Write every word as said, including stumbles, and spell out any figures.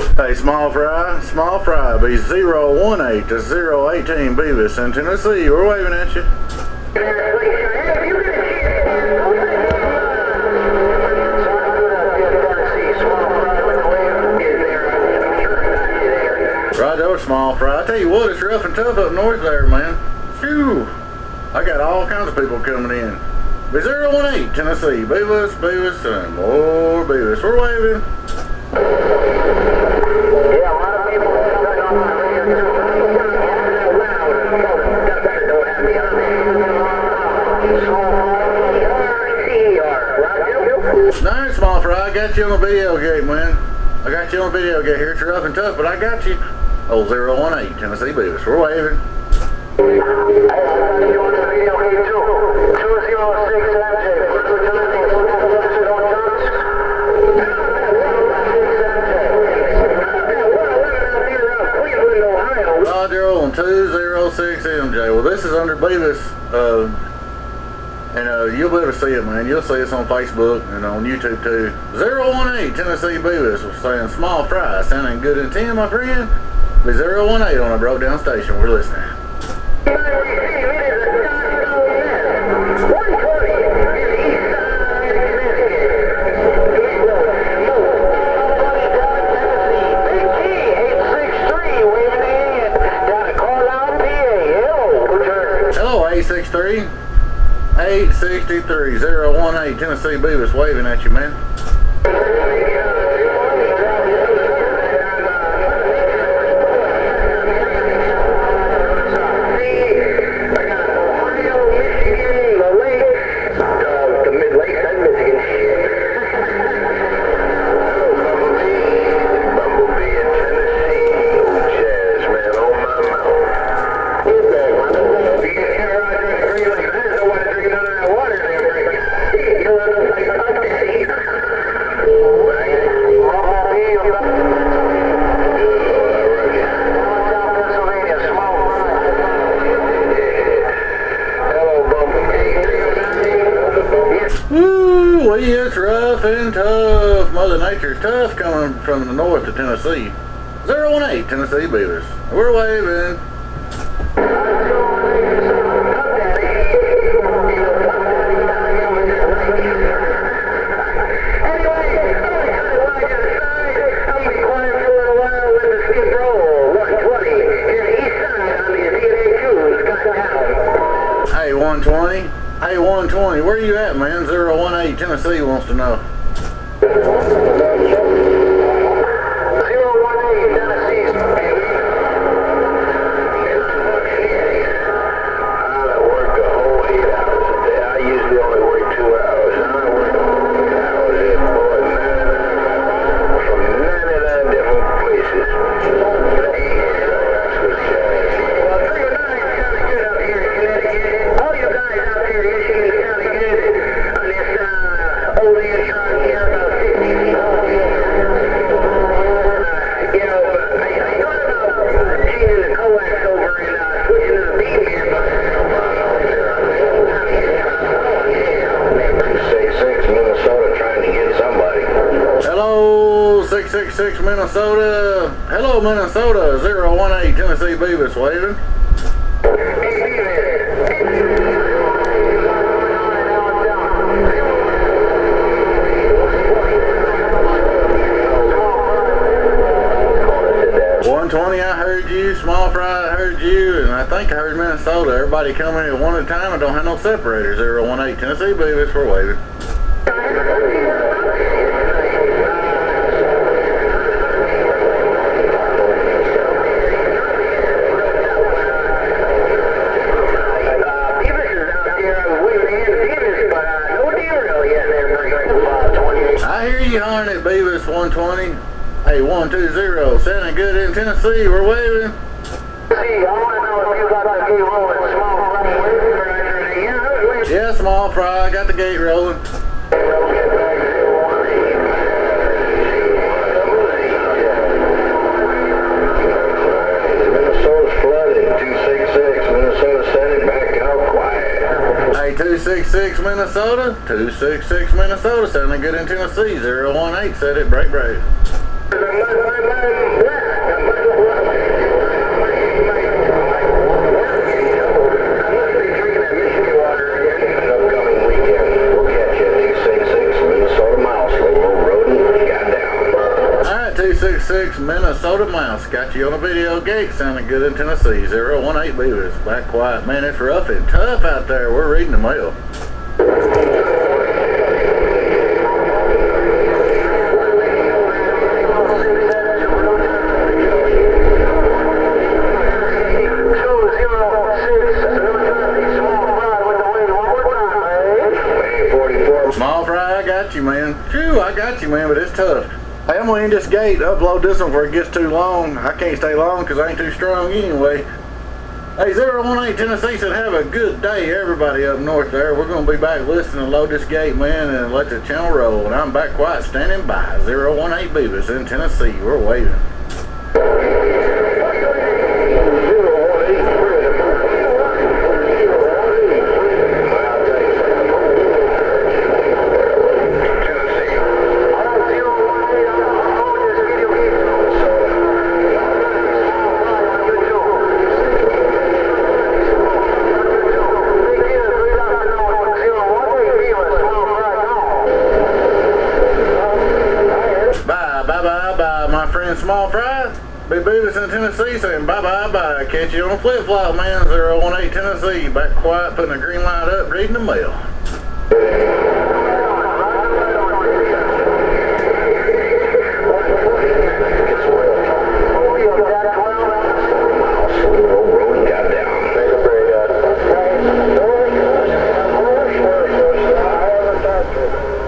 Hey, small fry, small fry, be zero one eight to zero eighteen Beavis in Tennessee. We're waving at you. Right there, small fry. I tell you what, it's rough and tough up north there, man. Phew. I got all kinds of people coming in. Be zero one eight Tennessee. Beavis, Beavis, and more Beavis. We're waving. Yeah, a lot of people coming on my radio too. Don't have me on. Nice, small fry. I got you on the video gate, man. I got you on the video gate here. It's rough and tough, but I got you. Oh, zero one eight Tennessee Beavis. We're waving. Hey, I got you on the video gate too. two zero six M J. Roger on two zero six M J. Well, this is under Beavis, uh, and uh, you'll be able to see it, man. You'll see us on Facebook and on YouTube too. zero one eight Tennessee Beavis was saying small fry, sounding good in ten, my friend. Be zero one eight on a broke down station. We're listening. eight six three, eight six three, zero one eight Tennessee Beavis waving at you, man. Woo, it's rough and tough. Mother Nature's tough coming from the north to Tennessee. zero one eight Tennessee Beavis. We're waving. Hey, one twenty. Hey, one twenty, where you at, man? zero one eight Tennessee wants to know. zero one eight Tennessee. I work a whole eight hours a day. I usually only work two hours. And I work eight hours in more than ninety-nine, from ninety-nine different places. Well, three oh nine is kind of good out here in Connecticut. All you guys out here, you should be kind of good on this uh, old Antron here, about fifty feet off here. Uh, you know, but I, I thought about changing the coax over and uh, switching to the beam here, but six six Minnesota trying to get somebody. Hello, six six six Minnesota. Hello, Minnesota. zero one eight Tennessee Beavis waving. one twenty, I heard you. Small fry, I heard you. And I think I heard Minnesota. Everybody coming at one at a time. I don't have no separator. zero one eight Tennessee Beavis. We're waving. I hear you hollering at Beavis one twenty. Hey, one two zero, sounding good in Tennessee. We're waving. Hey, I want to know if you got the gate rolling. Small fry. Yeah, small fry. Got the gate rolling. Minnesota's flooded. two six six. Minnesota said it back out quiet. Hey, two six six Minnesota. two six six Minnesota, sounding good in Tennessee. zero one eight said it. Break, break. Bye, bye, bye. six six Minnesota Mouse. Got you on a video gate, sounding good in Tennessee. zero one eight Beavis. Back quiet. Man, it's rough and tough out there. We're reading the mail. Small fry, I got you, man. Phew, I got you, man, but it's tough. Hey, I'm gonna end this gate, upload this one before it gets too long. I can't stay long because I ain't too strong anyway. Hey, zero one eight Tennessee said, have a good day, everybody up north there. We're gonna be back listening to load this gate, man, and let the channel roll. And I'm back quiet, standing by. zero one eight Beavis in Tennessee. We're waiting. Bye-bye-bye, my friend Small Fry. Big Beavis in Tennessee saying bye-bye-bye. Catch you on a flip-flop, man. zero one eight Tennessee. Back quiet, putting a green light up, reading the mail.